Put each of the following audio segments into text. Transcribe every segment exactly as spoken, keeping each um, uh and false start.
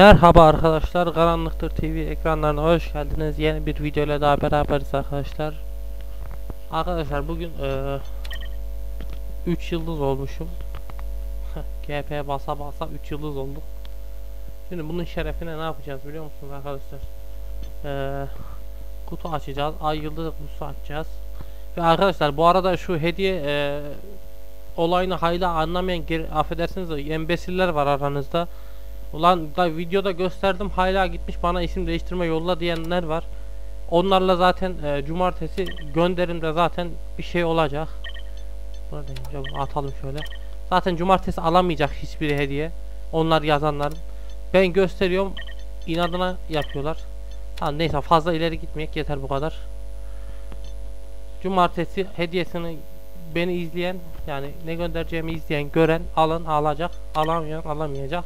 Merhaba arkadaşlar, Karanlıktır T V ekranlarına hoş geldiniz. Yeni bir video ile daha beraberiz arkadaşlar. Arkadaşlar bugün üç yıldız olmuşum. G P basa basa üç yıldız olduk. Şimdi bunun şerefine ne yapacağız biliyor musunuz arkadaşlar? E, kutu açacağız, ay yıldız kutusu açacağız. Ve arkadaşlar bu arada şu hediye e, olayını hayli anlamayan, affedersiniz de embesiller var aranızda. Ulan da videoda gösterdim, hala gitmiş bana isim değiştirme yolla diyenler var. Onlarla zaten e, cumartesi gönderimde zaten bir şey olacak. Buradayım, atalım şöyle. Zaten cumartesi alamayacak hiçbir hediye. Onlar yazanların. Ben gösteriyorum, inadına yapıyorlar. Ha, neyse fazla ileri gitmeyek, yeter bu kadar. Cumartesi hediyesini beni izleyen, yani ne göndereceğimi izleyen, gören alın alacak, alamayan alamayacak.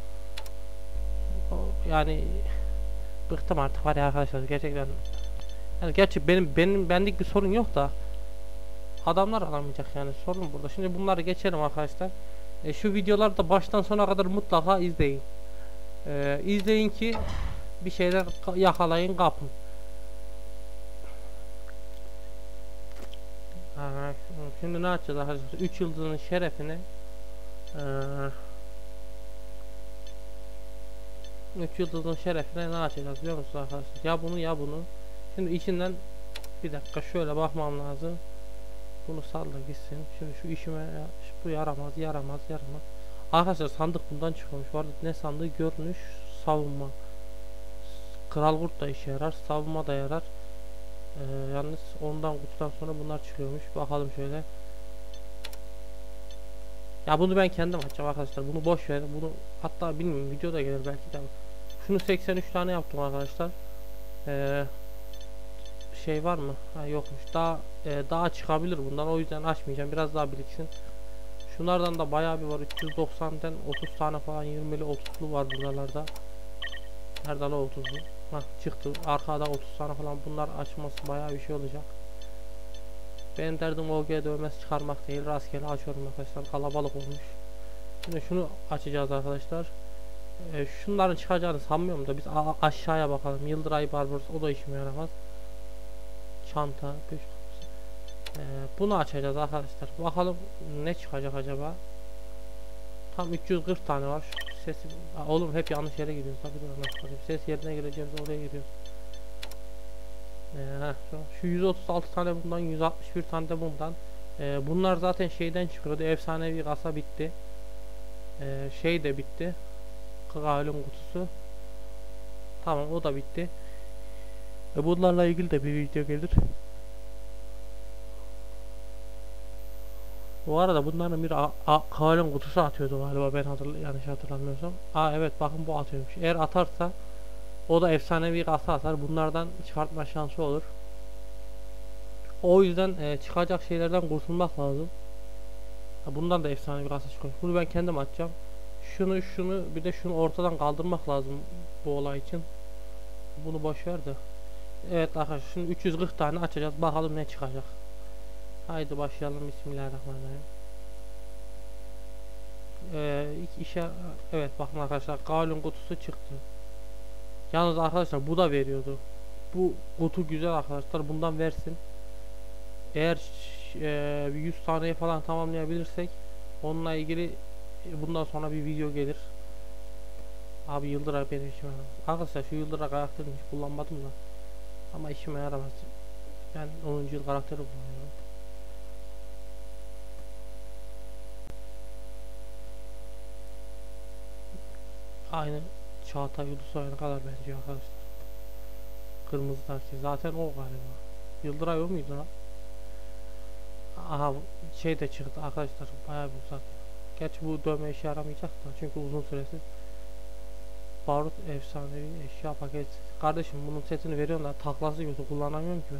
Yani bıktım artık var ya arkadaşlar, gerçekten. Yani gerçi benim benim benlik bir sorun yok da adamlar alamayacak, yani sorun burada. Şimdi bunları geçelim arkadaşlar. E, şu videoları da baştan sona kadar mutlaka izleyin. E, izleyin ki bir şeyler yakalayın, kapın. Ha, şimdi ne yapacağız arkadaşlar? üç yıldızın şerefine e, üç yıldızın şerefine ne açacağız biliyor musunuz arkadaşlar? Ya bunu ya bunu. Şimdi içinden bir dakika şöyle bakmam lazım. Bunu salla gitsin. Şimdi şu işime bu yaramaz yaramaz yaramaz. Arkadaşlar sandık bundan çıkmış. Bu arada ne sandığı? Görünüş, savunma. Kral kurt da işe yarar. Savunma da yarar. Ee, yalnız ondan kutudan sonra bunlar çıkıyormuş. Bakalım şöyle. Ya bunu ben kendim açacağım arkadaşlar. Bunu boş ver. Bunu hatta bilmiyorum, videoda gelir belki de. Şunu seksen üç tane yaptım arkadaşlar. Ee, şey var mı? Ha, yokmuş. Daha e, daha çıkabilir bundan. O yüzden açmayacağım. Biraz daha biriksin. Şunlardan da bayağı bir var. üç yüz doksandan otuz tane falan, yirmili otuzlu var buralarda. Nerede la otuzlu? Ha, çıktı. Arkada otuz tane falan. Bunlar açması bayağı bir şey olacak. Benim derdim O G dövmesi çıkarmak değil. Rastgele açıyorum arkadaşlar. Kalabalık olmuş. Şimdi şunu açacağız arkadaşlar. Ee, şunların çıkacağını sanmıyorum da biz aşağıya bakalım. Yıldıray Barbaros, o da işime yaramaz. Çanta, ee, bunu açacağız arkadaşlar. Bakalım ne çıkacak acaba. Tam üç yüz kırk tane var. Sesi, oğlum hep yanlış yere gidiyoruz tabii. Ses yerine gireceğiz, oraya gidiyoruz. Ee, şu yüz otuz altı tane bundan, yüz altmış bir tane de bundan. Ee, bunlar zaten şeyden çıkıyordu. Efsanevi kasa bitti. Ee, şey de bitti. Kralın kutusu. Tamam, o da bitti. Ve bunlarla ilgili de bir video gelir. Bu arada bunların bir kralın kutusu atıyordu galiba, ben hatırl yanlış hatırlamıyorsam. Aa evet, bakın bu atıyormuş. Eğer atarsa o da efsanevi kasa atar. Bunlardan çıkartma şansı olur. O yüzden e, çıkacak şeylerden kurtulmak lazım. Bundan da efsanevi kasa çıkıyor. Bunu ben kendim açacağım. Şunu şunu bir de şunu ortadan kaldırmak lazım bu olay için. Bunu boş ver de. Evet arkadaşlar, şimdi üç yüz kırk tane açacağız. Bakalım ne çıkacak. Haydi başlayalım. Bismillahirrahmanirrahim. Ee, ilk işe evet, bakın arkadaşlar, Galun kutusu çıktı. Yalnız arkadaşlar bu da veriyordu. Bu kutu güzel arkadaşlar. Bundan versin. Eğer e, yüz taneyi falan tamamlayabilirsek onunla ilgili bundan sonra bir video gelir. Abi Yıldıray benim işime yaramaz. Arkadaşlar şu Yıldıray karakterini hiç kullanmadım da. Ama işime yaramaz. Ben onuncu yıl karakteri kullanıyorum. Aynı Çağatay Ulusoy'a kadar benziyor arkadaşlar. Kırmızıdaki zaten o galiba. Yıldıray o muydu lan? Aha, şey de çıktı arkadaşlar, bayağı bir uzak. Gerçi bu dövme işe yaramayacak da, çünkü uzun süresiz. Barut efsanevi eşya paket. Kardeşim bunun setini veriyorsun da taklası kötü, kullanamıyorum ki ben.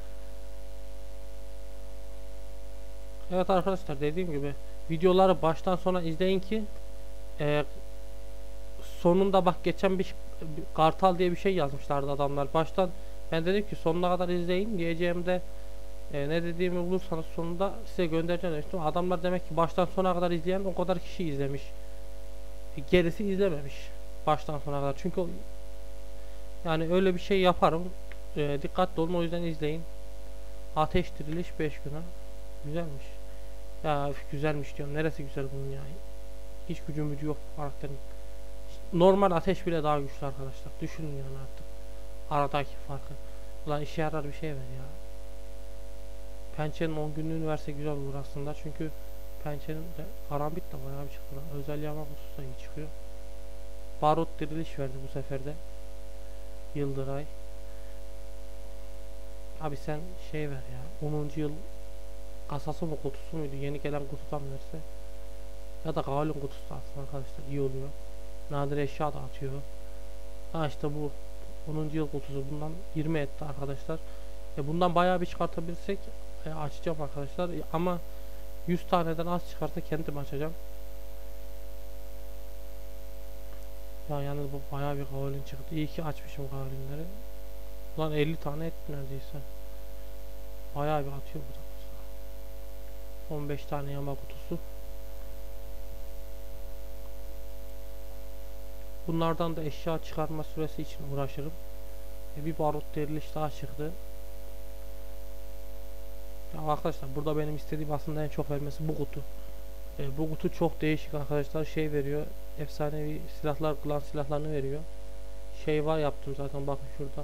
Evet arkadaşlar, dediğim gibi videoları baştan sona izleyin ki e, sonunda bak, geçen bir, bir kartal diye bir şey yazmışlardı adamlar. Baştan ben dedim ki sonuna kadar izleyin diyeceğimde e, ne dediğimi bulursanız sonunda size göndereceğim demiştim. Adamlar demek ki baştan sona kadar izleyen o kadar kişi izlemiş. E, gerisi izlememiş. Baştan sona kadar. Çünkü yani öyle bir şey yaparım. Ee, dikkatli olun, o yüzden izleyin. Ateş diriliş beş güne. Güzelmiş. Ya üf, güzelmiş diyorum. Neresi güzel bunun ya? Hiç gücüm gücü yok karakterin. Normal ateş bile daha güçlü arkadaşlar. Düşünün yani artık. Aradaki farkı. Ulan işe yarar bir şey ver ya. Pençenin on günlüğünü verse güzel olur aslında. Çünkü pençenin de karambit de bayağı bir çıktı lan. Özel yağma kutusu da iyi çıkıyor. Barut diriliş verdi bu sefer de. Yıldıray. Abi sen şey ver ya. onuncu yıl kasası mı kutusu muydu? Yeni gelen kutudan verse. Ya da Gaul'un kutusu da aslında arkadaşlar iyi oluyor. Nadir eşya da atıyor. Ha işte bu onuncu yıl kutusu, bundan yirmi etti arkadaşlar. E bundan bayağı bir çıkartabilirsek e, açacağım arkadaşlar. E, ama yüz taneden az çıkarsa kendim açacağım. Ya yalnız bu bayağı bir Gaul'in çıktı. İyi ki açmışım Gaul'inleri. Ulan elli tane etti neredeyse. Bayağı bir atıyor bu da. on beş tane yama kutusu. Bunlardan da eşya çıkarma süresi için uğraşırım. E bir barut diriliş daha çıktı. Ya arkadaşlar burada benim istediğim aslında en çok vermesi bu kutu. E, bu kutu çok değişik arkadaşlar, şey veriyor. Efsanevi silahlar, klan silahlarını veriyor. Şey var yaptım zaten, bakın şurada.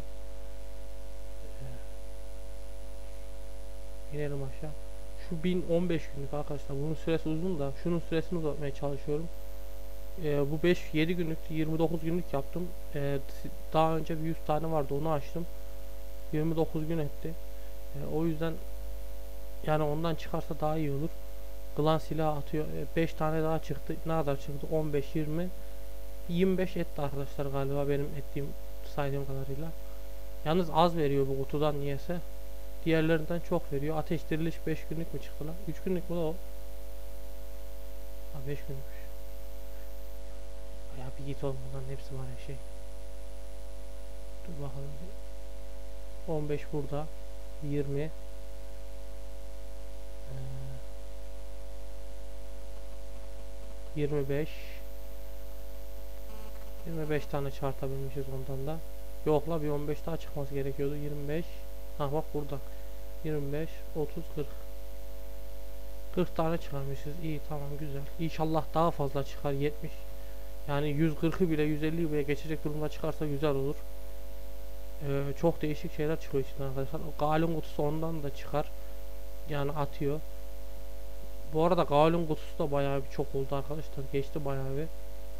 E, inelim aşağı. Şu bin on beş günlük arkadaşlar. Bunun süresi uzun da şunun süresini uzatmaya çalışıyorum. E, bu beş yedi günlüktü, yirmi dokuz günlük yaptım. E, daha önce bir yüz tane vardı, onu açtım. yirmi dokuz gün etti. E, o yüzden yani ondan çıkarsa daha iyi olur. Klan silahı atıyor. beş tane daha çıktı. Ne kadar çıktı? on beş, yirmi, yirmi beş etti arkadaşlar galiba benim ettiğim, saydığım kadarıyla. Yalnız az veriyor bu kutudan niyeyse. Diğerlerinden çok veriyor. Ateş diriliş beş günlük mü çıktı lan? üç günlük mü o? Ha beş günlükmüş. Ya bir git oğlum, bunların hepsi var ya şey. Dur bakalım. on beş burada. yirmi. yirmi beş. yirmi beş tane çarptabilmişiz ondan da. Yok la, bir on beş daha çıkması gerekiyordu. yirmi beş. Ha bak burada. yirmi beş, otuz, kırk. kırk tane çıkarmışız. İyi, tamam, güzel. İnşallah daha fazla çıkar. yetmiş. Yani yüz kırkı bile, yüz elliyi bile geçecek durumda çıkarsa güzel olur. Ee, çok değişik şeyler çıkıyor içinden arkadaşlar. Galun kutusu ondan da çıkar. Yani atıyor. Bu arada Galun kutusu da bayağı bir çok oldu arkadaşlar. Geçti bayağı bir.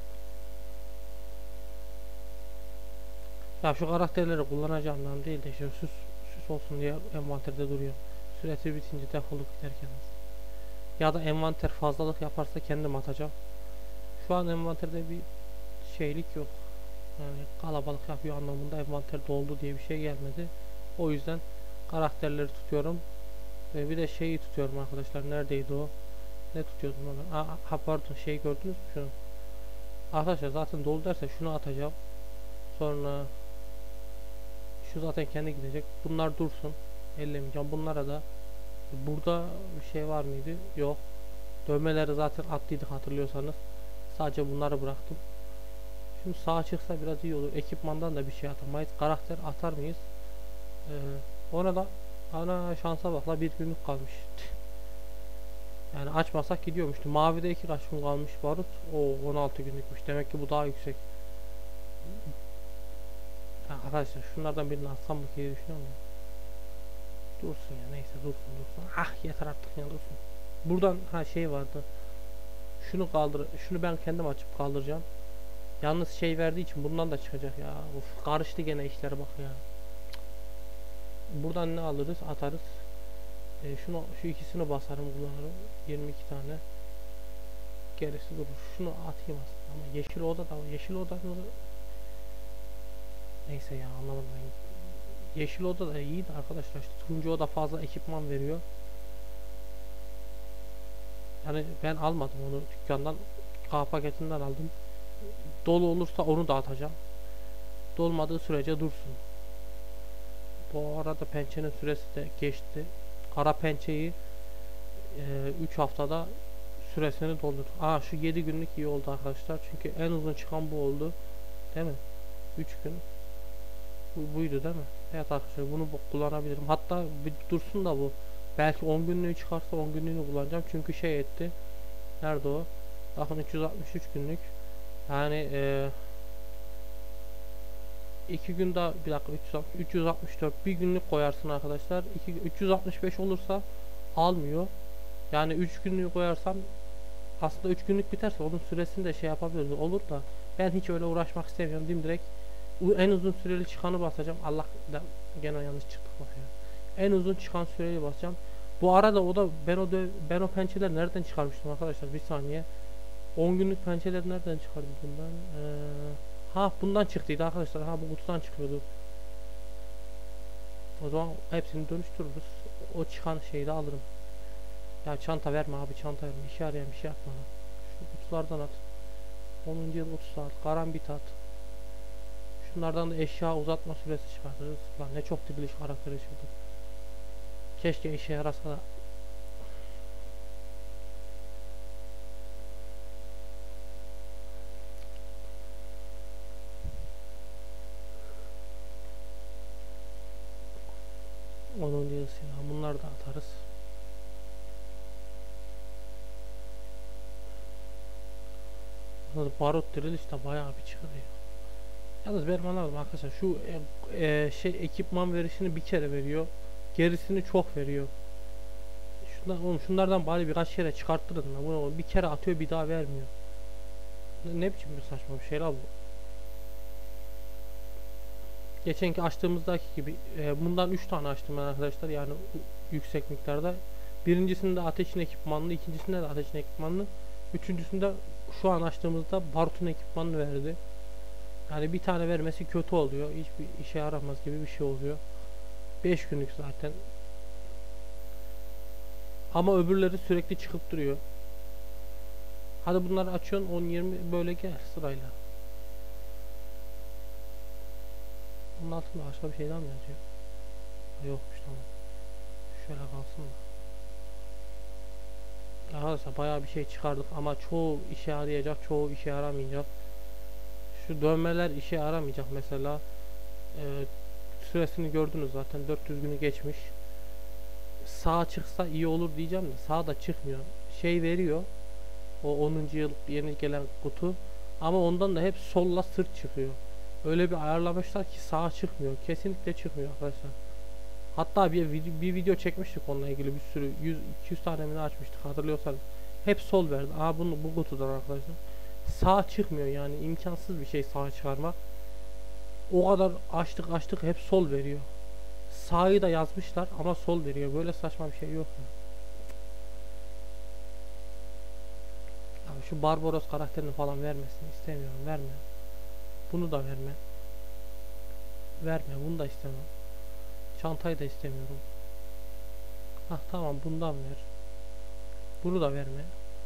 Ya şu karakterleri kullanacağımdan değil de işte süs, süs olsun diye envanterde duruyor. Süresi bitince defolup giderken. Ya da envanter fazlalık yaparsa kendim atacağım. Şu an envanterde bir şeylik yok. Yani kalabalık yapıyor anlamında envanter doldu diye bir şey gelmedi. O yüzden karakterleri tutuyorum. Ve bir de şeyi tutuyorum arkadaşlar. Neredeydi o? Ne tutuyordum onu? Aa, ha pardon, şey gördünüz mü şunu? Arkadaşlar zaten dolu derse şunu atacağım. Sonra şu zaten kendi gidecek. Bunlar dursun. Ellemeyeceğim. Bunlara da burada bir şey var mıydı? Yok. Dövmeleri zaten attıydık hatırlıyorsanız. Sadece bunları bıraktım. Şimdi sağa çıksa biraz iyi olur. Ekipmandan da bir şey atamayız. Karakter atar mıyız? Ee, ona da ana şansa bak la, bir günlük kalmış. Yani açmasak gidiyormuştu. Mavide iki kaç gün kalmış barut. O on altı günlükmüş. Demek ki bu daha yüksek. Ya arkadaşlar şunlardan birini atsam mı diye düşünüyorum ya. Dursun ya, neyse dursun dursun. Ah yeter artık ya, dursun. Buradan ha şey vardı. Şunu kaldır. Şunu ben kendim açıp kaldıracağım. Yalnız şey verdiği için bundan da çıkacak ya. Uf, karıştı gene işler bak ya. Buradan ne alırız? Atarız. E, şunu şu ikisini basarım, kullanırım. yirmi iki tane. Gerisi durur. Şunu atayım aslında ama yeşil oda da yeşil oda neyse ya, anlamadım ben. Yeşil oda da iyiydi arkadaşlar. İşte turuncu oda fazla ekipman veriyor. Yani ben almadım onu dükkandan. K paketinden aldım. Dolu olursa onu da atacağım. Dolmadığı sürece dursun. Bu arada pençenin süresi de geçti. Kara pençeyi üç e, haftada süresini doldur. Aa şu yedi günlük iyi oldu arkadaşlar. Çünkü en uzun çıkan bu oldu. değil mi? üç gün bu, buydu değil mi? Evet arkadaşlar, bunu bu- kullanabilirim. Hatta bir dursun da bu. Belki on günlüğü çıkarsa on günlüğünü kullanacağım. Çünkü şey etti. Nerede o? Bakın üç yüz altmış üç günlük. Yani e, iki gün daha, bir dakika, üç yüz altmış dört bir günlük koyarsın arkadaşlar. iki, üç yüz altmış beş olursa almıyor. Yani üç günlük koyarsam aslında üç günlük biterse onun süresini de şey yapabiliriz. Olur da ben hiç öyle uğraşmak istemiyorum. Dim direkt en uzun süreli çıkanı basacağım. Allah da gene yanlış çıktık bak ya. En uzun çıkan süreli basacağım. Bu arada o da ben o dö ben o pençeleri nereden çıkarmıştım arkadaşlar? Bir saniye. on günlük pençeleri nereden çıkardım ben? Ee, ha bundan çıktıydı arkadaşlar. Ha bu kutudan çıkıyordu. O zaman hepsini dönüştürürüz. O çıkan şeyi de alırım. Ya çanta verme abi, çanta verme. İşe yarayan bir şey atma. Şu kutulardan at. onuncu yıl otuz saat. Karambit at. Şunlardan da eşya uzatma süresi çıkartırız. Lan ne çok diriliş karakteri çıktı. Keşke işe yarasa da. onuncu yıl silah. Bunları da atarız. Barut diriliş de bayağı bir çıkıyor. Yalnız benim anlamadım arkadaşlar, şu e, e, şey ekipman verişini bir kere veriyor, gerisini çok veriyor. Şundan, oğlum şunlardan bari birkaç kere çıkarttırın da, bunu bir kere atıyor bir daha vermiyor. Ne, ne biçim bir saçma bir şey la bu. Geçenki açtığımızdaki gibi e, bundan üç tane açtım ben arkadaşlar, yani yüksek miktarda. Birincisinde ateşin ekipmanlı, ikincisinde de ateşin ekipmanlı, üçüncüsünde şu an açtığımızda barutun ekipmanını verdi. Yani bir tane vermesi kötü oluyor. Hiçbir işe yaramaz gibi bir şey oluyor. beş günlük zaten. Ama öbürleri sürekli çıkıp duruyor. Hadi bunları açıyorsun, on yirmi böyle gel sırayla. Bunun altında başka bir şeyden mi yazıyor? Yokmuş, tamam. Şöyle kalsın da. Arkadaşlar bayağı bir şey çıkardık ama çoğu işe yarayacak, çoğu işe yaramayacak. Şu dövmeler işe yaramayacak mesela. Ee, süresini gördünüz zaten, dört yüz günü geçmiş. Sağ çıksa iyi olur diyeceğim de sağ da çıkmıyor. Şey veriyor. O onuncu yıl yeni gelen kutu. Ama ondan da hep solla sırt çıkıyor. Öyle bir ayarlamışlar ki sağa çıkmıyor. Kesinlikle çıkmıyor arkadaşlar. Hatta bir, bir video çekmiştik onunla ilgili, bir sürü yüz iki yüz tane mi açmıştık hatırlıyorsanız. Hep sol verdi. Aa bunu bu kutudan arkadaşlar. Sağ çıkmıyor, yani imkansız bir şey sağa çıkarmak. O kadar açtık açtık hep sol veriyor. Sağı da yazmışlar ama sol veriyor. Böyle saçma bir şey yok ya. Abi şu Barbaros karakterini falan vermesini istemiyorum. Verme. Bunu da verme. Verme. Bunu da istemem. Çantayı da istemiyorum. Hah tamam, bundan ver. Bunu da verme.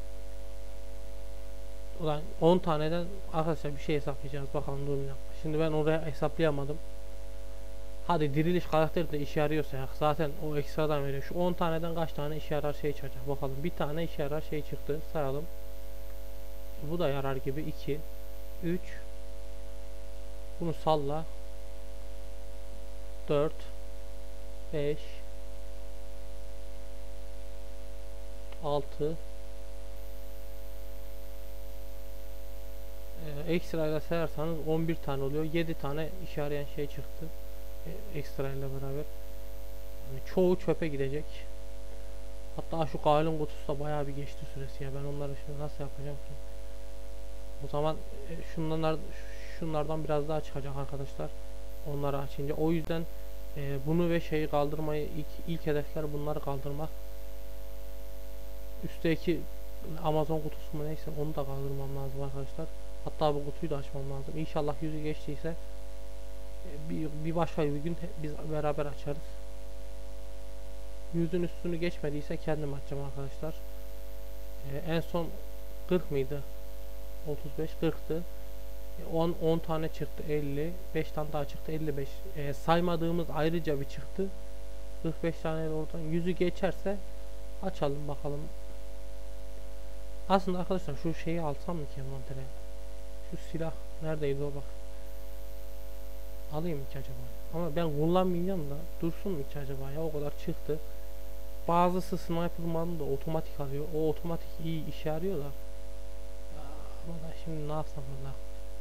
Ulan on taneden arkadaşlar bir şey hesaplayacağız. Bakalım durun yapma. Şimdi ben oraya hesaplayamadım. Hadi diriliş karakteri de işe yarıyorsa ya. Zaten o ekstradan veriyor. Şu on taneden kaç tane işe yarar şey çıkacak. Bakalım. Bir tane işe yarar şey çıktı. Sayalım. Bu da yarar gibi. iki üç. Bunu salla. dört beş altı. Ee, ekstra ile sayarsanız on bir tane oluyor. yedi tane işe yarayan şey çıktı. Ee, ekstra ile beraber. Yani çoğu çöpe gidecek. Hatta şu Galin kutusu da bayağı bir geçti süresi ya. Ben onları şimdi nasıl yapacağım ki? O zaman e, şunlar, şunlardan biraz daha çıkacak arkadaşlar. Onları açınca. O yüzden e, bunu ve şeyi kaldırmayı, ilk, ilk hedefler bunları kaldırmak. Üstteki Amazon kutusu mu neyse onu da kaldırmam lazım arkadaşlar. Hatta bu kutuyu da açmam lazım. İnşallah yüzü geçtiyse e, bir, bir başka bir gün biz beraber açarız. Yüzün üstünü geçmediyse kendim açacağım arkadaşlar. Ee, en son kırk mıydı? otuz beş kırktı. on, on tane çıktı, elli. beş tane daha çıktı, elli beş. Ee, saymadığımız ayrıca bir çıktı. kırk beş tane oradan. Yüzü geçerse açalım bakalım. Aslında arkadaşlar şu şeyi alsam mı ki envantere? Şu silah neredeydi o bak. Alayım mı ki acaba? Ama ben kullanmayacağım da dursun mu ki acaba ya, o kadar çıktı. Bazısı sniper manı da otomatik alıyor. O otomatik iyi işe yarıyor da. Ya, ama da şimdi ne yapsam burada?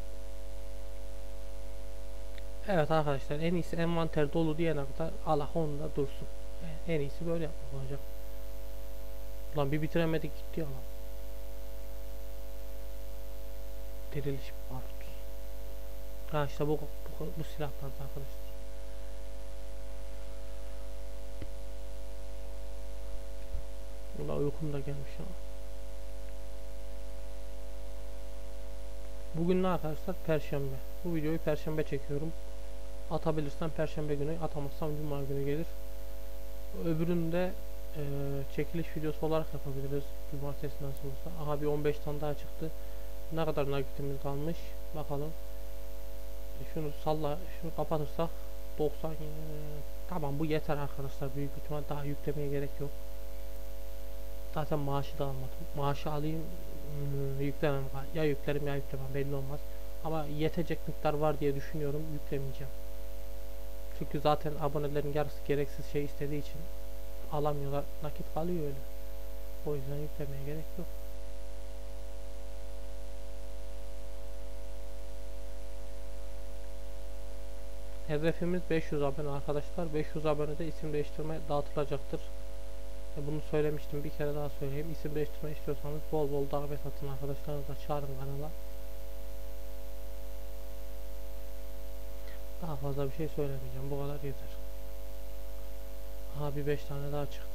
Evet arkadaşlar, en iyisi envanter dolu diyene kadar Allah onda dursun. Yani en iyisi böyle yapmak olacak. Ulan bir bitiremedik gitti ya lan. Diriliş barut. Ha işte bu, bu, bu silahlarda arkadaşlar. Ulan uykum da gelmiş ya. Bugün ne arkadaşlar? Perşembe. Bu videoyu perşembe çekiyorum. Atabilirsem perşembe günü, atamazsam cuma günü gelir. Öbüründe e, çekiliş videosu olarak yapabiliriz. Cumartesi nasıl olsa. Aha bir on beş tane daha çıktı. Ne kadar nakitimiz kalmış? Bakalım. E, şunu salla, şunu kapatırsak doksan. E, tamam bu yeter arkadaşlar. Büyük ihtimal daha yüklemeye gerek yok. Zaten maaşı da almadım. Maaşı alayım, hmm, yüklemem. Ya yüklerim ya yüklemem, belli olmaz. Ama yetecek miktar var diye düşünüyorum. Yüklemeyeceğim. Çünkü zaten abonelerin yarısı gereksiz şey istediği için alamıyorlar. Nakit kalıyor öyle. O yüzden yüklemeye gerek yok. Hedefimiz beş yüz abone arkadaşlar. beş yüz abonede isim değiştirme dağıtılacaktır. E bunu söylemiştim, bir kere daha söyleyeyim. İsim değiştirme istiyorsanız bol bol davet atın, arkadaşlarınızla çağırın kanala. Daha fazla bir şey söylemeyeceğim. Bu kadar yeter. Aha bir beş tane daha çıktı.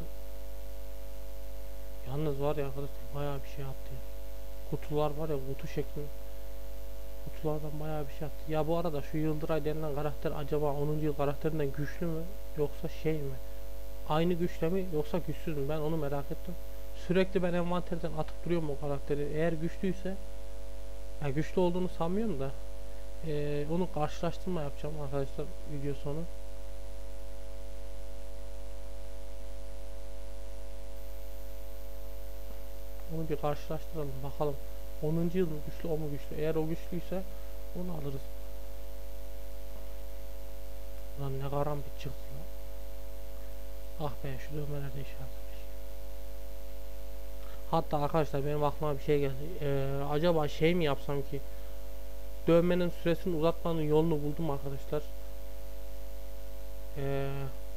Yalnız var ya arkadaşlar, bayağı bir şey yaptı ya. Kutular var ya, kutu şeklinde. Kutulardan bayağı bir şey yaptı. Ya bu arada şu Yıldıray denilen karakter acaba onuncu yıl karakterinden güçlü mü yoksa şey mi? Aynı güçle mi yoksa güçsüz mü? Ben onu merak ettim. Sürekli ben envanterden atıp duruyorum o karakteri. Eğer güçlüyse, yani güçlü olduğunu sanmıyorum da, ee, onu karşılaştırma yapacağım arkadaşlar video sonu. Onu bir karşılaştıralım bakalım. onuncu yıl mı güçlü, o mu güçlü? Eğer o güçlüyse onu alırız. Lan ne karambit çıktı lan. Ah be, şu dövmelerde iş yapmış. Hatta arkadaşlar benim aklıma bir şey geldi. Ee, acaba şey mi yapsam ki? Dövmenin süresini uzatmanın yolunu buldum arkadaşlar. Ee,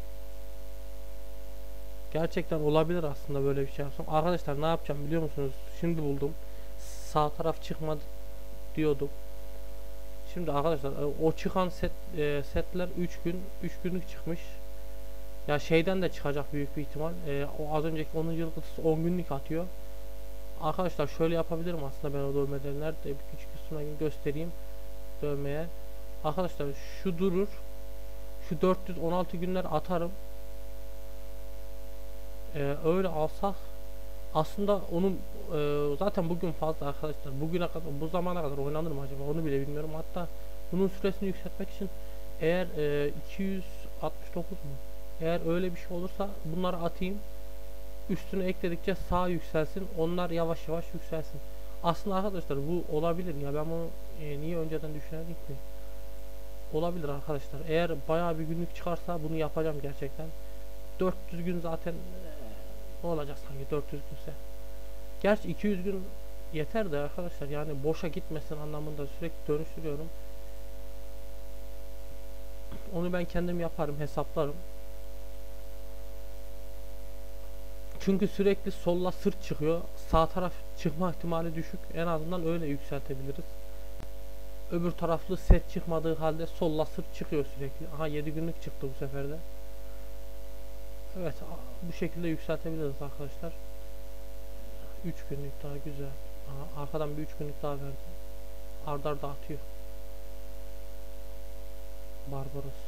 gerçekten olabilir aslında böyle bir şey yapsam. Arkadaşlar ne yapacağım biliyor musunuz? Şimdi buldum. Sağ taraf çıkmadı diyordum. Şimdi arkadaşlar o çıkan set e, setler üç gün üç günlük çıkmış. Ya şeyden de çıkacak büyük bir ihtimal. E, o az önceki onuncu yıl kutusu on günlük atıyor. Arkadaşlar şöyle yapabilirim aslında, ben o dövmeleri nerede bir küçük üstüne göstereyim dövmeye. Arkadaşlar şu durur. Şu dört yüz on altı günler atarım. Ee, öyle alsak aslında onun e, zaten bugün fazla arkadaşlar. Bugüne kadar, bu zamana kadar oynanır mı acaba onu bile bilmiyorum. Hatta bunun süresini yükseltmek için eğer e, iki yüz altmış dokuz mu? Eğer öyle bir şey olursa bunları atayım. Üstüne ekledikçe sağ yükselsin. Onlar yavaş yavaş yükselsin. Aslında arkadaşlar bu olabilir ya. Ben bunu e, niye önceden düşünmedim ki? Olabilir arkadaşlar. Eğer bayağı bir günlük çıkarsa bunu yapacağım gerçekten. dört yüz gün zaten e, ne olacak sanki dört yüz günse. Gerçi iki yüz gün yeter de arkadaşlar, yani boşa gitmesin anlamında sürekli dönüştürüyorum. Onu ben kendim yaparım, hesaplarım. Çünkü sürekli solla sırt çıkıyor. Sağ taraf çıkma ihtimali düşük. En azından öyle yükseltebiliriz. Öbür taraflı set çıkmadığı halde solla sırt çıkıyor sürekli. Aha yedi günlük çıktı bu seferde. Evet, bu şekilde yükseltebiliriz arkadaşlar. üç günlük daha güzel. Aha, arkadan bir üç günlük daha verdi. Arda arda atıyor. Barbaros.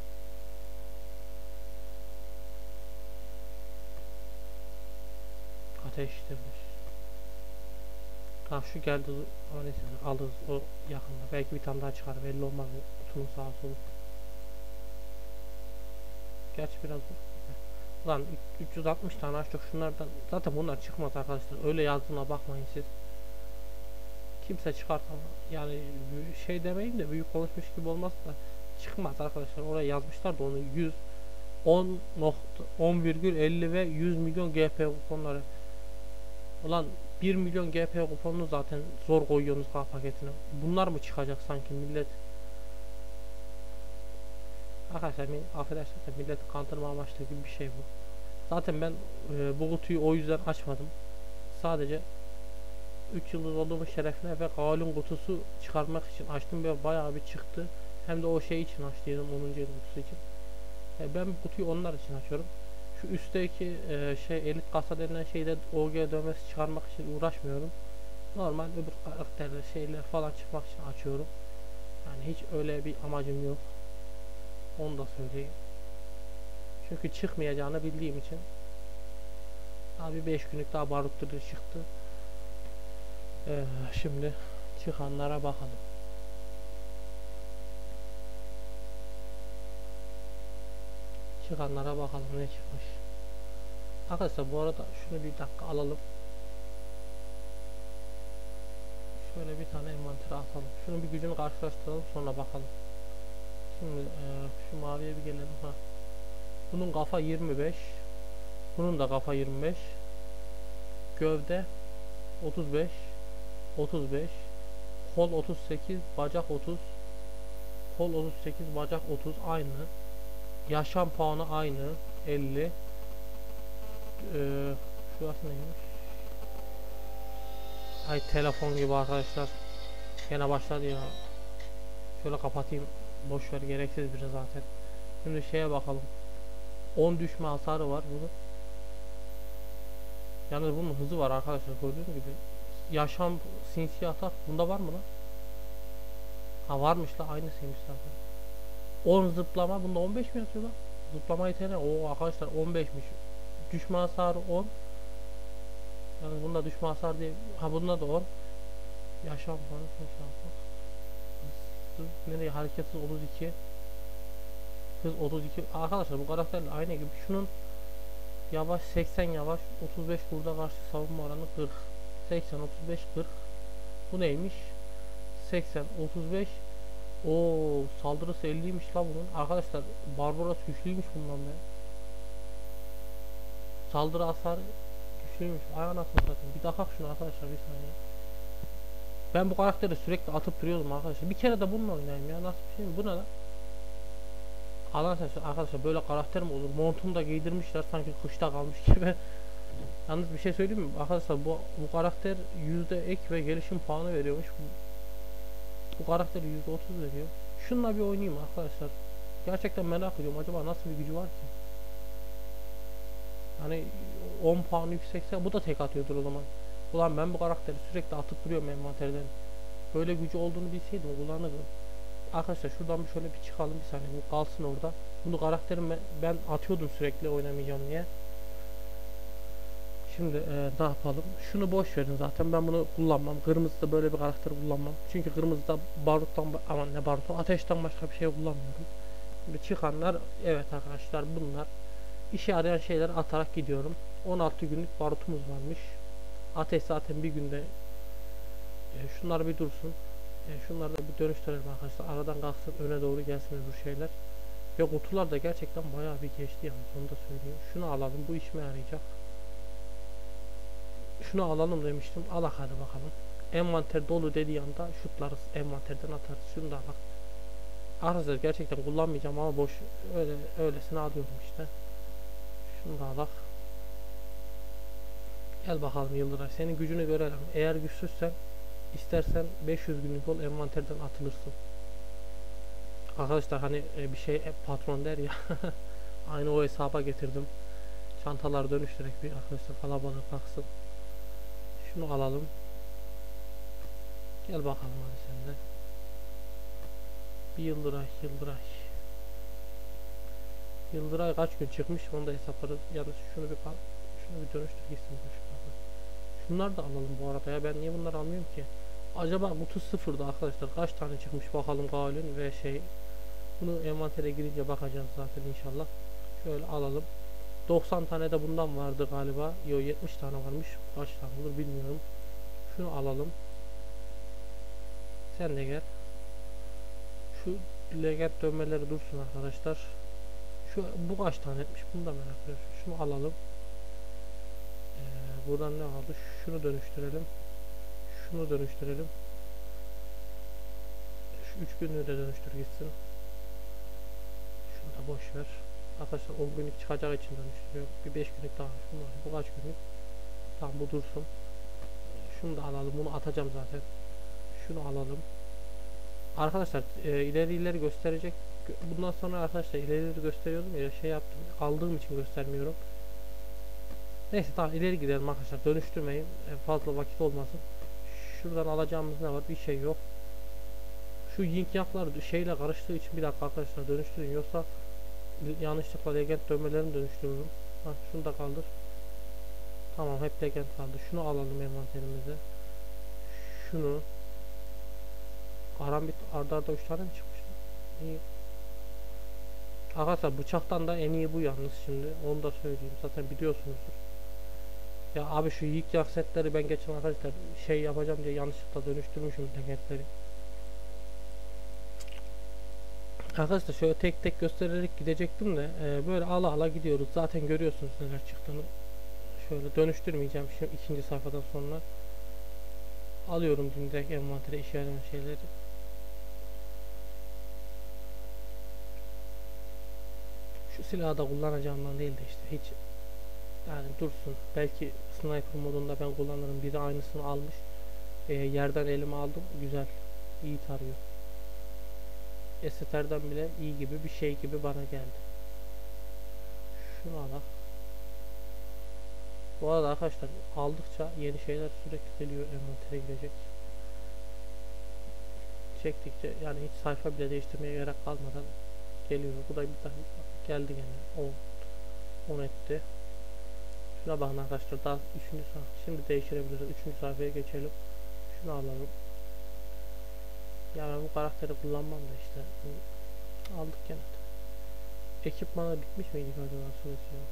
Ateştirmiş. Tamam şu geldi ama neyse alırız o yakında. Belki bir tane daha çıkar, belli olmaz kutunun sağa solu. Gerçi biraz lan üç yüz altmış tane açtık şunlardan. Zaten bunlar çıkmaz arkadaşlar. Öyle yazdığına bakmayın siz. Kimse çıkartamaz. Yani şey demeyin de büyük konuşmuş gibi olmaz da. çıkmaz arkadaşlar. Oraya yazmışlar da onu yüz on nokta on virgül elli ve yüz milyon G P kuponları. Ulan bir milyon G P kuponunu zaten zor koyuyorsunuz K paketine. Bunlar mı çıkacak sanki millet? Arkadaşlar affedersiniz de milleti kandırma amaçlı gibi bir şey bu. Zaten ben e, bu kutuyu o yüzden açmadım. Sadece üç yıldız olduğumun şerefine ve Galun kutusu çıkarmak için açtım ve bayağı bir çıktı. Hem de o şey için açtıydım, onuncu yıl kutusu için. E, ben bu kutuyu onlar için açıyorum. Şu üstteki e, şey elit kasa denilen şeyde O G dövmesi çıkarmak için uğraşmıyorum. Normal öbür karakterler şeyler falan çıkmak için açıyorum. Yani hiç öyle bir amacım yok. Onu da söyleyeyim. Çünkü çıkmayacağını bildiğim için. Abi beş günlük daha barutlu çıktı. Ee, şimdi çıkanlara bakalım. Çıkanlara bakalım ne çıkmış. Arkadaşlar bu arada şunu bir dakika alalım. Şöyle bir tane envantere atalım. Şunun bir gücünü karşılaştıralım, sonra bakalım. Şimdi e, şu maviye bir gelelim. Ha. Bunun kafa yirmi beş. Bunun da kafa yirmi beş. Gövde otuz beş. otuz beş. Kol otuz sekiz. Bacak otuz. Kol otuz sekiz. Bacak otuz. Aynı. Yaşam puanı aynı. elli. Ee, şurası neymiş? Ay telefon gibi arkadaşlar. Gene başladı ya. Şöyle kapatayım. Boşver, gereksiz biri zaten. Şimdi şeye bakalım. on düşme hasarı var bunun. Yalnız bunun hızı var arkadaşlar, gördüğünüz gibi. Yaşam sinsi atak bunda var mı lan? Ha varmış la, aynısıymış zaten. on zıplama bunda on beş mi yazıyor lan? Zıplama yeteneği o arkadaşlar on beşmiş. Düşme hasarı on. Yani bunda düşme hasarı diye, ha bunda da on. Yaşam puanı sinsi atak. Nereye hareketsiz otuz iki. Hız otuz iki. Arkadaşlar bu karakterle aynı gibi. Şunun yavaş seksen yavaş, otuz beş burada karşı savunma oranı kırk. seksen otuz beş kırk. Bu neymiş? seksen otuz beş. O saldırısı elliymiş la bunun. Arkadaşlar Barbaros güçlüymüş bundan be. Saldırı hasarı güçlüymüş. Ay anasını satayım. Bir dakika şunu arkadaşlar, bir saniye. Ben bu karakteri sürekli atıp duruyordum arkadaşlar. Bir kere de bununla oynayayım ya. Nasıl bir şey mi? Bu ne lan? Arkadaşlar, arkadaşlar böyle karakter mi olur? Montunu da giydirmişler sanki kışta kalmış gibi. Yalnız bir şey söyleyeyim mi? Arkadaşlar bu, bu karakter yüzde ek ve gelişim puanı veriyormuş. Bu, bu karakter yüzde otuz veriyor. Şununla bir oynayayım arkadaşlar. Gerçekten merak ediyorum. Acaba nasıl bir gücü var ki? Hani on puan yüksekse bu da tek atıyordur o zaman. Ulan ben bu karakteri sürekli atıp duruyorum envanterden. Böyle gücü olduğunu bilseydim kullanırdım. Arkadaşlar şuradan bir şöyle bir çıkalım, bir saniye bu kalsın orada. Bunu karakterim ben, ben atıyordum sürekli oynamayacağım diye. Şimdi e, ne yapalım? Şunu boş verin, zaten ben bunu kullanmam. Kırmızıda böyle bir karakter kullanmam. Çünkü kırmızıda baruttan, aman ne barutu, ateşten başka bir şey kullanmıyorum. Şimdi çıkanlar, evet arkadaşlar bunlar. İşe yarayan şeyler atarak gidiyorum. on altı günlük barutumuz varmış. Ateş zaten bir günde. E, şunlar bir dursun. E, şunları da bir dönüştürelim arkadaşlar. Aradan kalksın, öne doğru gelsin bu şeyler. Ve kutular da gerçekten bayağı bir geçti yalnız, onu da söyleyeyim. Şunu alalım, bu işime yarayacak. Şunu alalım demiştim. Alak hadi bakalım. Envanter dolu dediği anda şutlarız. Envanterden atarız. Şunu da alak. Arkadaşlar gerçekten kullanmayacağım ama boş öyle öylesine alıyorum işte. Şunu da alak. Gel bakalım Yıldıray. Senin gücünü görelim. Eğer güçsüzsen istersen beş yüz günlük ol, envanterden atılırsın. Arkadaşlar hani bir şey patron der ya. Aynı o hesaba getirdim. Çantalar dönüştürerek bir arkadaşlar kalabalık baksın. Şunu alalım. Gel bakalım hadi sen de. Bir Yıldıray, Yıldıray. Yıldıray kaç gün çıkmış onu da hesaplarız. Yalnız şunu bir şunu bir dönüştür gitsin. Şunlar da alalım bu arada ya. Ben niye bunları almıyorum ki? Acaba kutu sıfırda arkadaşlar kaç tane çıkmış bakalım Galun ve şey. Bunu envantere girince bakacağız zaten inşallah. Şöyle alalım. doksan tane de bundan vardı galiba. Yo yetmiş tane varmış. Kaç tane olur bilmiyorum. Şunu alalım. Sen de gel. Şu legend dönmeleri dursun arkadaşlar. Şu bu kaç tane etmiş? Bunu da merak ediyorum. Şunu alalım. Ee, buradan ne aldı? Şunu dönüştürelim. Şunu dönüştürelim. Şu üç günlüğü de dönüştür gitsin. Şunu da boş ver. Arkadaşlar on günlük çıkacağı için dönüştürüyorum. Bir beş günlük daha. Şunu var. Bu kaç günlük? Tamam bu dursun. Şunu da alalım. Bunu atacağım zaten. Şunu alalım. Arkadaşlar e, ileri ileri gösterecek. Bundan sonra arkadaşlar ileri ileri gösteriyordum ya, şey yaptım. Aldığım için göstermiyorum. Neyse tamam, ileri gidelim arkadaşlar. Dönüştürmeyin. E, fazla vakit olmasın. Şuradan alacağımız ne var? Bir şey yok. Şu yin yaklar şeyle karıştığı için bir dakika arkadaşlar dönüştürün, yoksa yanlışlıkla legend dönmelerini dönüştürürüm. Ha, şunu da kaldır. Tamam, hep legend kaldı. Şunu alalım envanterimize. Şunu. Karambit arda arda üç tane mi çıkmış? İyi. Arkadaşlar bıçaktan da en iyi bu yalnız şimdi. Onu da söyleyeyim. Zaten biliyorsunuzdur. Ya abi şu yiyik yak setleri ben geçen arkadaşlar şey yapacağım diye yanlışlıkla dönüştürmüşüm legendleri. Arkadaşlar şöyle tek tek göstererek gidecektim de e, böyle ala ala gidiyoruz. Zaten görüyorsunuz neler çıktığını. Şöyle dönüştürmeyeceğim şimdi ikinci sayfadan sonra. Alıyorum direkt envantere işe yarayan şeyleri. Şu silahı da kullanacağımdan değil de işte hiç, yani dursun. Belki sniper modunda ben kullanırım. Biri aynısını almış. E, yerden elime aldım. Güzel. İyi tarıyor. S T R'den bile iyi gibi bir şey gibi bana geldi. Şunu al. Bu arada arkadaşlar aldıkça yeni şeyler sürekli geliyor, envantere girecek. Çektikçe yani hiç sayfa bile değiştirmeye gerek kalmadan geliyor. Bu da bir tane geldi gene. on on etti. Şuna bakın arkadaşlar, daha üçüncü sayfa. Şimdi değiştirebiliriz. üçüncü sayfaya geçelim. Şunu alalım. Ya ben bu karakteri kullanmam da işte. Aldık gene. Ekipmanı bitmiş miydi acaba süresi ya?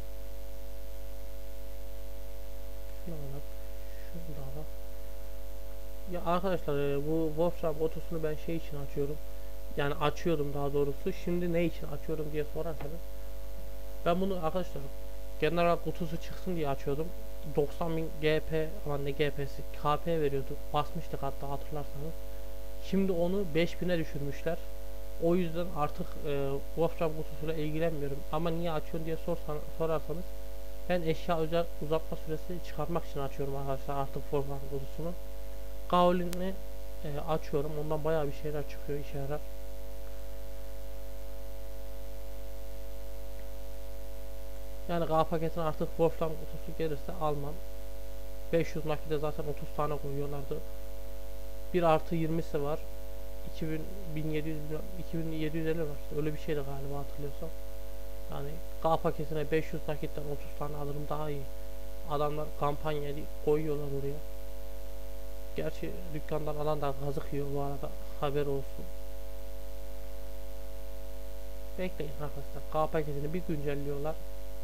Şunu alalım. Şunu da alalım. Ya arkadaşlar bu Wolfram otosunu ben şey için açıyorum. Yani açıyordum daha doğrusu. Şimdi ne için açıyorum diye sorarsanız. Ben bunu arkadaşlar general kutusu çıksın diye açıyordum. doksan bin G P, aman ne G P'si, K P veriyordu. Basmıştık hatta, hatırlarsanız. Şimdi onu beş bin'e düşürmüşler. O yüzden artık e, Wolfram kutusuyla ilgilenmiyorum. Ama niye açıyorsun diye sorsan, sorarsanız ben eşya özel uzatma süresi çıkarmak için açıyorum arkadaşlar artık Wolfram kutusunu. Gaulin'i e, açıyorum. Ondan bayağı bir şeyler çıkıyor, işe yarar. Yani K paketine artık Wolfram kutusu gelirse almam. beş yüz nakide zaten otuz tane koyuyorlardı. bir artı yirmisi var. iki bin, bin yedi yüz, iki bin yedi yüz elli var. İşte öyle bir şeydi galiba, hatırlıyorsam. Yani K paketine beş yüz nakitten otuz tane alırım, daha iyi. Adamlar kampanya koyuyorlar oraya. Gerçi dükkandan alan da kazık yiyor bu arada, haber olsun. Bekleyin arkadaşlar, K paketini bir güncelliyorlar.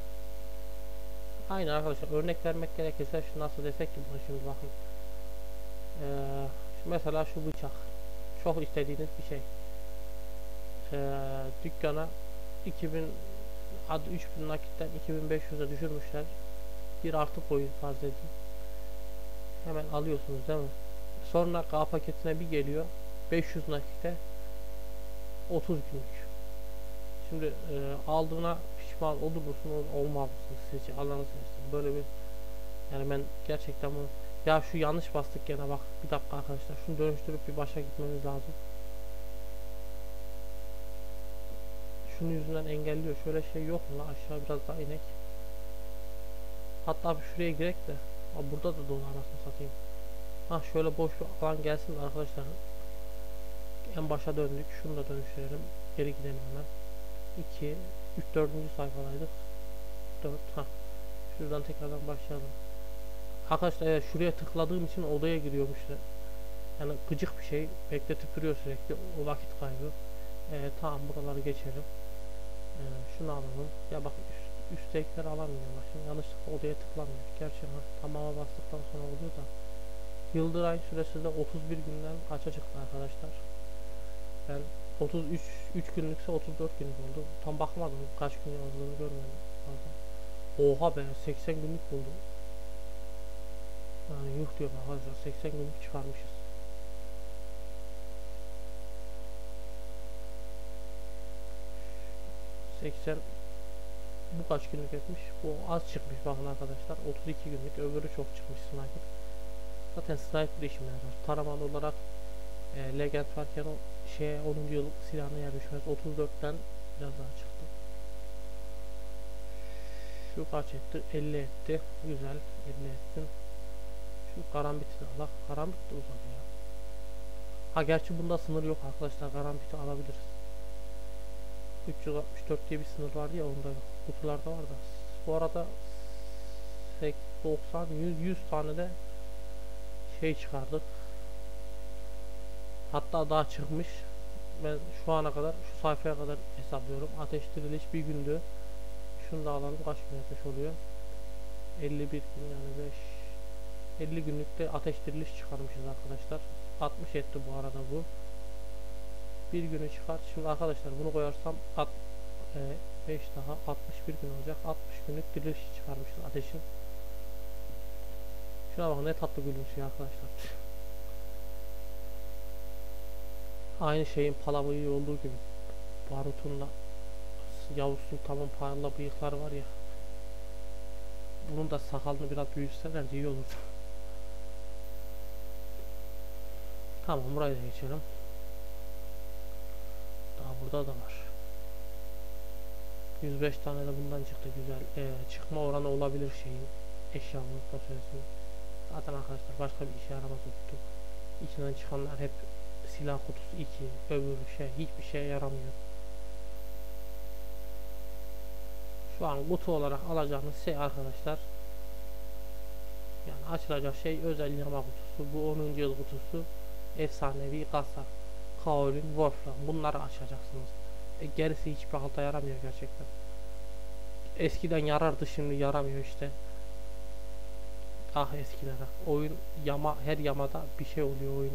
Aynı arkadaşlar, örnek vermek gerekirse şu nasıl desek ki bunu, şimdi bakın. Ee, şu mesela şu bıçak çok istediğiniz bir şey. Ee, dükkana iki bin, adı üç bin nakitten iki bin beş yüz'e düşürmüşler. Bir artı koyun farz edin. Hemen alıyorsunuz değil mi? Sonra K paketine bir geliyor beş yüz nakitte otuz günlük. Şimdi e, aldığına pişman olur musunuz, olmaz mısınız sizce? Allah'ını seversen böyle bir, yani ben gerçekten bunu, ya şu yanlış bastık gene bak, bir dakika arkadaşlar, şunu dönüştürüp bir başa gitmemiz lazım. Şunun yüzünden engelliyor. Şöyle şey yok mu la, aşağı biraz daha inek. Hatta şuraya girek de, ha, burada da dolu anasını satayım. Ha şöyle boş bir alan gelsin de arkadaşlar. En başa döndük. Şunu da dönüştürelim. Geri gidelim hemen. iki, üç, dördüncü sayfadaydık. dört, ha. Şuradan tekrardan başlayalım. Arkadaşlar evet, şuraya tıkladığım için odaya giriyormuş. Yani gıcık bir şey. Bekletip duruyor sürekli. O vakit kaybı. Ee, tamam, buraları geçelim. Ee, şunu alalım. Ya bak, üst, üsttekileri alamıyorlar. Şimdi yanlışlıkla odaya tıklamıyor. Gerçi ha, tamama bastıktan sonra oluyor da. Yıldıray'ın süresi de otuz bir günden kaça çıktı arkadaşlar. Ben otuz üç üç günlükse otuz dört günlük oldu. Tam bakmadım, kaç gün yazdığını görmedim. Pardon. Oha be, seksen günlük buldu. Yani yuh diyorum arkadaşlar, seksen günlük çıkarmışız. seksen bu kaç günlük etmiş? Bu az çıkmış bakın arkadaşlar. otuz iki günlük, öbürü çok çıkmış sniper. Zaten sniper işimden zor. Taramalı olarak e, legend varken o şeye onuncu yıl silahına yer düşmez. otuz dörtten biraz daha çıktı. Şu kaç etti? elli etti. Güzel. elli ettin. Şu karambiti de Allah. Karambit de uzadı ya. Ha gerçi bunda sınır yok arkadaşlar. Karambiti alabiliriz. üç yüz altmış dört diye bir sınır vardı ya, onda yok. Kutularda var da. Bu arada doksan yüz yüz tane de şey çıkardık. Hatta daha çıkmış. Ben şu ana kadar, şu sayfaya kadar hesaplıyorum. Ateş diriliş bir gündü. Şunu da alalım, kaç gün yapmış oluyor? elli bir gün, yani beş elli günlükte ateş diriliş çıkarmışız arkadaşlar. altmış etti bu arada bu. Bir günü çıkar. Şimdi arkadaşlar bunu koyarsam beş daha altmış bir gün olacak. altmış günlük diriliş çıkarmışız ateşin. Şuna bakın, ne tatlı gülümsüyor arkadaşlar. Aynı şeyin palavayı olduğu gibi. Barut'un da Yavuz Sultan'ın parla bıyıkları var ya. Bunun da sakalını biraz büyütseler iyi olurdu. Tamam, burayı da geçelim. Daha burada da var. yüz beş tane de bundan çıktı, güzel. Ee, çıkma oranı olabilir şeyin. Eşyanın prosesinin. Zaten arkadaşlar başka bir işe yaramaz kutu. İçinden çıkanlar hep silah kutusu iki, öbür şey hiçbir şeye yaramıyor. Şu an kutu olarak alacağınız şey arkadaşlar, yani açılacak şey özel yama kutusu, bu onuncu yıl kutusu, efsanevi kasa, Kaolin, Wolfram, bunları açacaksınız. E, gerisi hiçbir halta yaramıyor gerçekten. Eskiden yarardı, şimdi yaramıyor işte. Ah eskilere. Oyun yama, her yamada bir şey oluyor oyuna.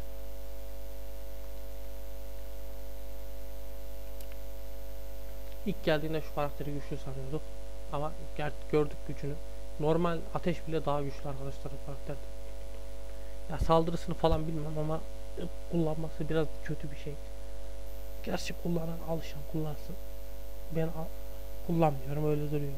İlk geldiğinde şu karakteri güçlü sanıyorduk. Ama gördük gücünü. Normal ateş bile daha güçlü arkadaşlar bu karakterde. Ya saldırısını falan bilmem ama kullanması biraz kötü bir şey. Gerçi kullanan, alışan kullansın. Ben kullanmıyorum, öyle duruyor.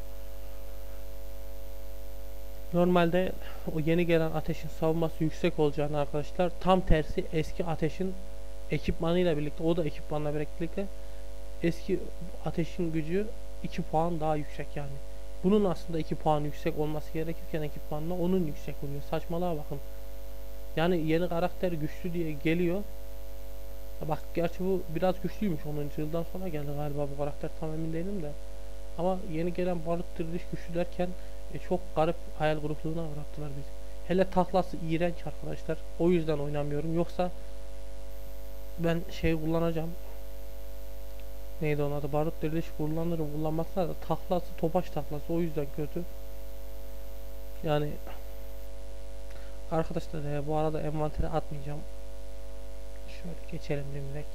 Normalde o yeni gelen ateşin savunması yüksek olacağını arkadaşlar, tam tersi eski ateşin ekipmanıyla birlikte, o da ekipmanla birlikte eski ateşin gücü iki puan daha yüksek yani. Bunun aslında iki puan yüksek olması gerekirken ekipmanla onun yüksek oluyor. Saçmalığa bakın. Yani yeni karakter güçlü diye geliyor. Bak gerçi bu biraz güçlüymüş, onuncu yıldan sonra geldi galiba bu karakter, tam emin değilim de. Ama yeni gelen barut diriliş güçlü derken e, çok garip hayal kırıklığına uğrattılar bizi. Hele taklası iğrenç arkadaşlar. O yüzden oynamıyorum. Yoksa ben şey kullanacağım. Neydi onun adı? Barut diriliş kullanırım. Kullanmazsa da taklası topaç taklası. O yüzden kötü. Yani arkadaşlar e, bu arada envantere atmayacağım. Şöyle geçelim direkt.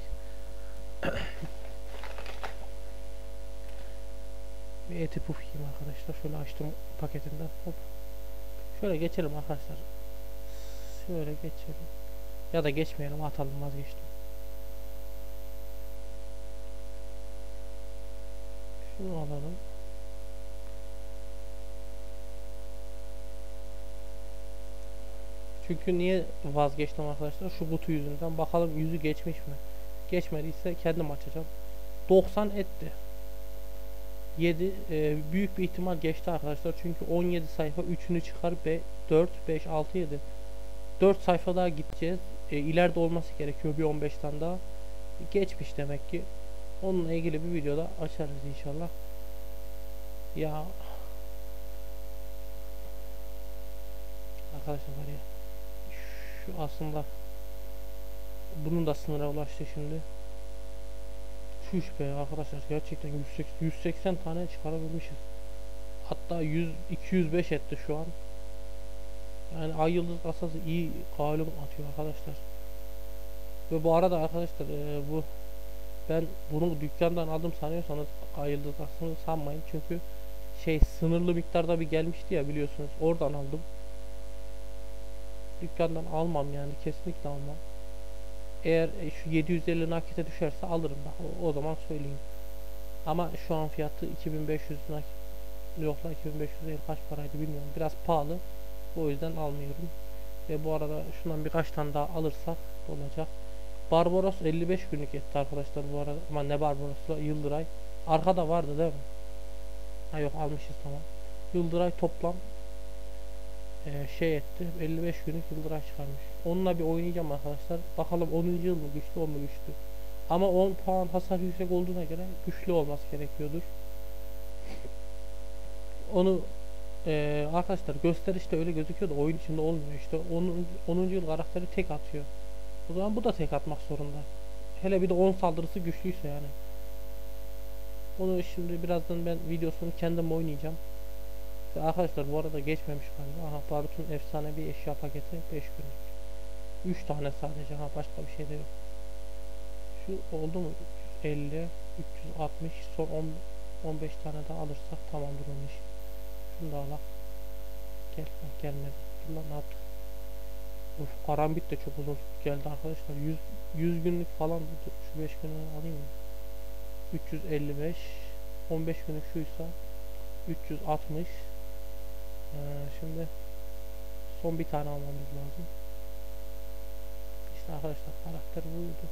Bir eti puf yiyeyim arkadaşlar. Şöyle açtım paketinden. Hop. Şöyle geçelim arkadaşlar. Şöyle geçelim. Ya da geçmeyelim, atalım, vazgeçtim. Şunu alalım. Çünkü niye vazgeçtim arkadaşlar? Şu butu yüzünden. Bakalım yüzü geçmiş mi? Geçmediyse kendim açacağım. doksan etti. yedi e, büyük bir ihtimal geçti arkadaşlar. Çünkü on yedi sayfa, üçünü çıkar, dört, beş, altı, yedi. dört sayfa daha gideceğiz. E, ileride olması gerekiyor bir on beş tane daha. Geçmiş demek ki. Onunla ilgili bir videoda açarız inşallah. Ya arkadaşlar var ya, şu aslında bunun da sınıra ulaştı şimdi. Şuş be arkadaşlar, gerçekten yüz seksen tane çıkarabilmişiz. Hatta yüz iki yüz beş etti şu an. Yani ay yıldız kasası iyi galip atıyor arkadaşlar. Ve bu arada arkadaşlar e, bu Ben bunu dükkandan aldım sanıyorsanız ayıldığını sanmayın. Çünkü şey sınırlı miktarda bir gelmişti ya, biliyorsunuz. Oradan aldım. Dükkandan almam yani, kesinlikle almam. Eğer e, şu yedi yüz elli nakite düşerse alırım bak, o, o zaman söyleyeyim. Ama şu an fiyatı iki bin beş yüz nakit, yok la iki bin beş yüz değil, kaç paraydı bilmiyorum. Biraz pahalı. O yüzden almıyorum. Ve bu arada şundan birkaç tane daha alırsak olacak. Barbaros elli beş günlük etti arkadaşlar bu arada. Ama ne Barbaros'la, Yıldıray. Arkada vardı değil mi? Ha yok, almışız, tamam. Yıldıray toplam e, şey etti. elli beş günlük Yıldıray çıkarmış. Onunla bir oynayacağım arkadaşlar. Bakalım onuncu yıl mı güçlü, on mu güçlü. Ama on puan hasar yüksek olduğuna göre güçlü olması gerekiyordur. Onu e, arkadaşlar gösterişte öyle gözüküyor da oyun içinde olmuyor. İşte onuncu yıl karakteri tek atıyor. O zaman bu da tek atmak zorunda. Hele bir de on saldırısı güçlüyse yani. Onu şimdi birazdan ben videosunu kendim oynayacağım. Ve arkadaşlar bu arada geçmemiş galiba. Aha, Barut'un efsanevi eşya paketi beş günlük. üç tane sadece, ha başka bir şey de yok. Şu oldu mu? üç yüz elli, üç yüz altmış, son on, on beş tane daha alırsak tamamdır onun işi. Şunu da alak. Gel, gelmedi. Dur lan, ne yaptık? Uf, Karambit de çok uzun geldi arkadaşlar. yüz, yüz günlük falan. Şu beş günlüğünü alayım mı? üç yüz elli beş, on beş günlük şuysa üç yüz altmış. Ee, şimdi son bir tane almamız lazım. İşte arkadaşlar karakter buydu.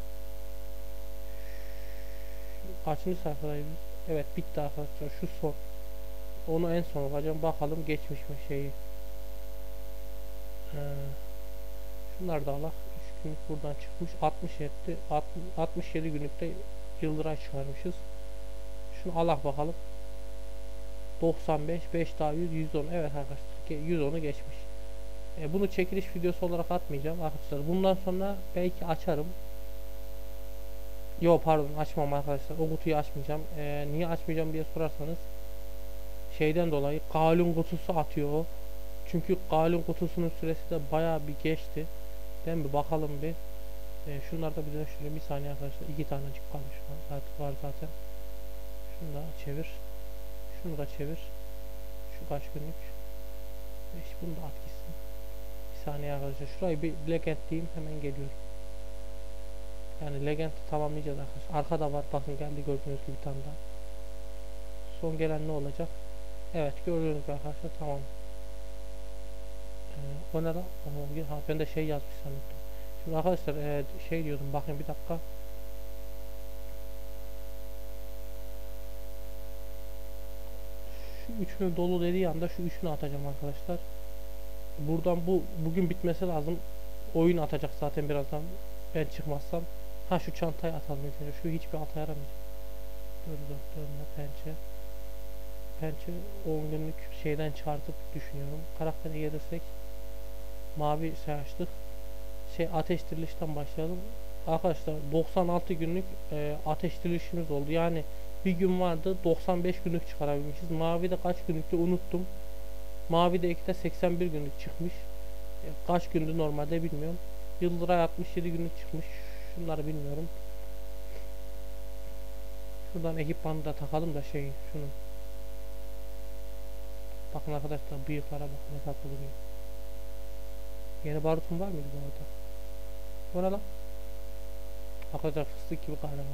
Kaçıncı sayfadayız? Evet, bitti arkadaşlar, şu son. Onu en son alacağım, bakalım geçmiş mi şeyi. Ee, şunlar da alak. üç günlük buradan çıkmış, altmış etti. altmış yedi günlükte Yıldıray çıkarmışız. Şunu alak bakalım. doksan beş, beş daha yüz, yüz on. Evet arkadaşlar, yüz onu geçmiş. E, bunu çekiliş videosu olarak atmayacağım arkadaşlar. Bundan sonra belki açarım. Yo pardon, açmam arkadaşlar. O kutuyu açmayacağım. E, niye açmayacağım diye sorarsanız şeyden dolayı, Galun kutusu atıyor o. Çünkü Galun kutusunun süresi de bayağı bir geçti. Ben bir bakalım bir. E, şunlar da bir dönüştüreyim. Bir saniye arkadaşlar. İki tanecik kalmış zaten, var zaten. Şunu da çevir. Şunu da çevir. Şu kaç günlük? beş, bunu da at gitsin. Bir saniye arkadaşlar. Şurayı bir legend diyeyim, hemen geliyorum. Yani legend tamamlayacağız arkadaşlar. Arkada var, bakın geldi, gördüğünüz gibi bir tane daha. Son gelen ne olacak? Evet, gördüğünüz gibi arkadaşlar, tamam. Ee, o ne lan? Ha, ben de şey yazmış sanırım. Şimdi arkadaşlar e, şey diyordum, bakın bir dakika. Şu üçünü dolu dediği anda şu üçünü atacağım arkadaşlar. Buradan bu bugün bitmesi lazım. Oyun atacak zaten birazdan, ben çıkmazsam. Ha, şu çantayı atalım önce. Şu hiçbir alta yaramayacak. Dur dur dönme pençe. Pençe on günlük şeyden çıkartıp düşünüyorum. Karaktere gelirsek mavi sayaçlık. Şey, ateş dirilişten başlayalım. Arkadaşlar doksan altı günlük e, ateş dirilişimiz oldu. Yani bir gün vardı, doksan beş günlük çıkarabilmişiz. Mavi de kaç günlüktü unuttum. Mavi de ikide seksen bir günlük çıkmış. E, kaç gündü normalde bilmiyorum. Yıldıray altmış yedi günlük çıkmış. Şunları bilmiyorum. Şuradan ekipmanı da takalım da şey şunu. Bakın arkadaşlar, bıyıklara bakın ne tatlı duruyor. Yeni barutum var mıydı bu arada? Bu ne lan? Arkadaşlar fıstık gibi kahraman.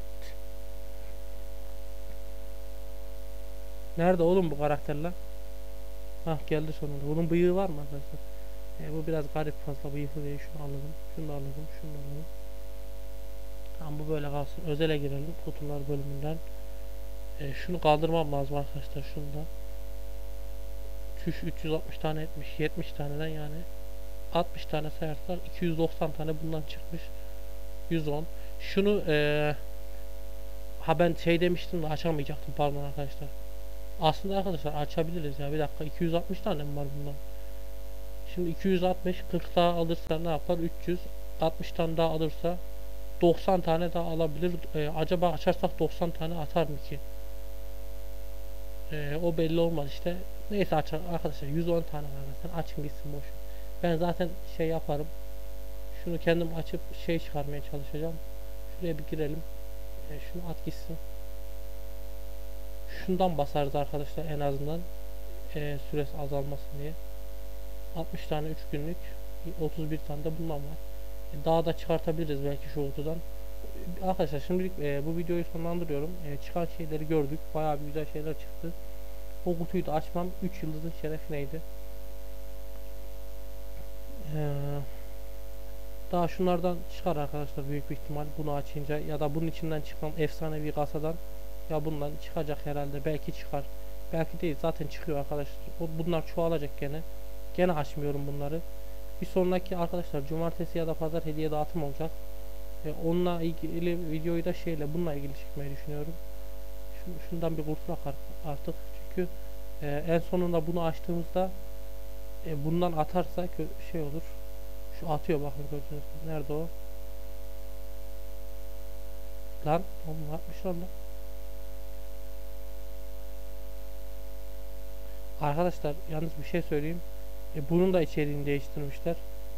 Nerede oğlum bu karakterler? Hah, geldi sonunda. Bunun bıyığı var mı arkadaşlar? E, bu biraz garip, fazla bıyıklı değil. Şunu alalım. Şunu da alalım. Şunu da alalım. Tamam, bu böyle kalsın. Özele girelim kutular bölümünden. E, şunu kaldırmam lazım arkadaşlar. Şunu da. Çüş üç yüz altmış tane etmiş. yetmiş taneden yani altmış tane sayarsak iki yüz doksan tane bundan çıkmış. yüz on. Şunu e, ha ben şey demiştim de açamayacaktım, pardon arkadaşlar. Aslında arkadaşlar açabiliriz ya. Bir dakika, iki yüz altmış tane mi var bundan? Şimdi iki yüz altmış, kırk daha alırsa ne yapar? üç yüz altmış tane daha alırsa doksan tane daha alabilir. Ee, acaba açarsak doksan tane atar mı ki? Ee, o belli olmaz işte. Neyse, açar arkadaşlar, yüz on tane var zaten. Açın gitsin, boş. Ben zaten şey yaparım. Şunu kendim açıp şey çıkarmaya çalışacağım. Şuraya bir girelim. E, şunu at gitsin. Şundan basarız arkadaşlar en azından. E, süresi azalmasın diye. altmış tane üç günlük. otuz bir tane de bundan var. E, daha da çıkartabiliriz belki şu kutudan. Arkadaşlar şimdilik e, bu videoyu sonlandırıyorum. E, çıkan şeyleri gördük. Bayağı bir güzel şeyler çıktı. O kutuyu da açmam üç yıldızın şerefineydi. Eee Daha şunlardan çıkar arkadaşlar büyük bir ihtimal bunu açınca, ya da bunun içinden çıkan efsanevi kasadan ya bundan çıkacak herhalde, belki çıkar, belki değil, zaten çıkıyor arkadaşlar. Bunlar çoğalacak gene. Gene açmıyorum bunları. Bir sonraki arkadaşlar cumartesi ya da pazar hediye dağıtım olacak. Ve onunla ilgili videoyu da şeyle bununla ilgili çekmeyi düşünüyorum. Şunu, şundan bir kurtulak artık çünkü e, en sonunda bunu açtığımızda e, bundan atarsa şey olur. Şu atıyor bakın, gördünüz mü? Nerede o? Lan oğlum ne yapmışlar lan? Arkadaşlar yalnız bir şey söyleyeyim. E, bunun da içeriğini değiştirmişler.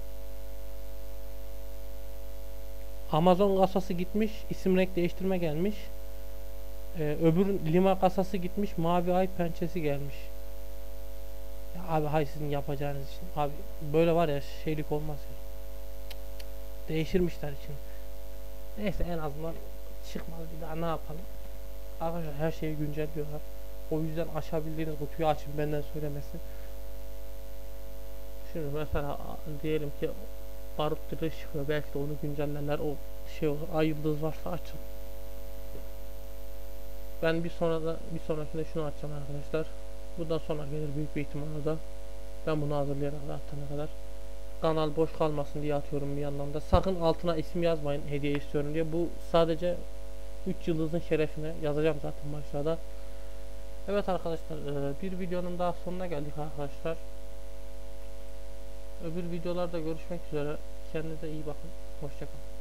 Amazon kasası gitmiş, isim renk değiştirme gelmiş. E, öbürün lima kasası gitmiş, mavi ay pençesi gelmiş. Ya abi hay sizin yapacağınız için. Abi böyle var ya şeylik olmaz ya. Değiştirmişler için. Neyse en azından çıkmadı, bir daha ne yapalım. Arkadaşlar her şeyi güncelliyorlar. O yüzden açabildiğiniz kutuyu açın, benden söylemesi. Şimdi mesela diyelim ki barut direği çıkıyor, belki de onu güncellerler, o şey olur, ay yıldız varsa açın. Ben bir sonra da bir sonrakinde şunu açacağım arkadaşlar. Bundan sonra gelir büyük bir ihtimalle da. Ben bunu hazırlayarak atana kadar. Kanal boş kalmasın diye atıyorum bir yandan da. Sakın altına isim yazmayın hediye istiyorum diye. Bu sadece üç yıldızın şerefine yazacağım zaten başlarda. Evet arkadaşlar, bir videonun daha sonuna geldik arkadaşlar. Öbür videolarda görüşmek üzere. Kendinize iyi bakın. Hoşçakalın.